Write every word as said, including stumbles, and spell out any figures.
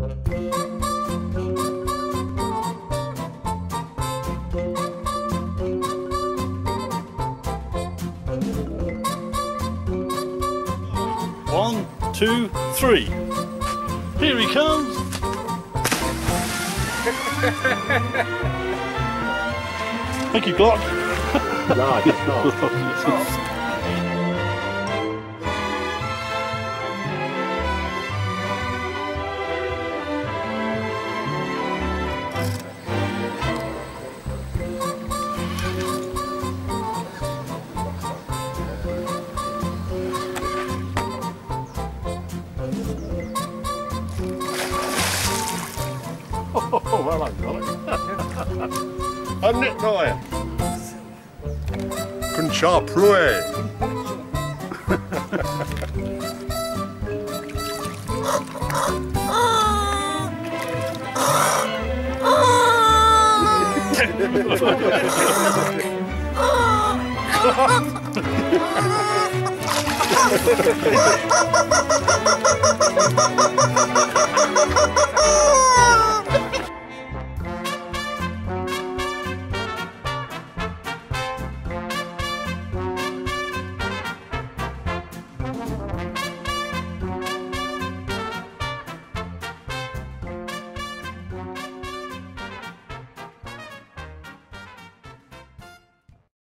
One, two, three. Here he comes. Thank you, Glock. No, it's not. Oh, well, I've got it. Hadn't it, Noah? Kuncha Prue.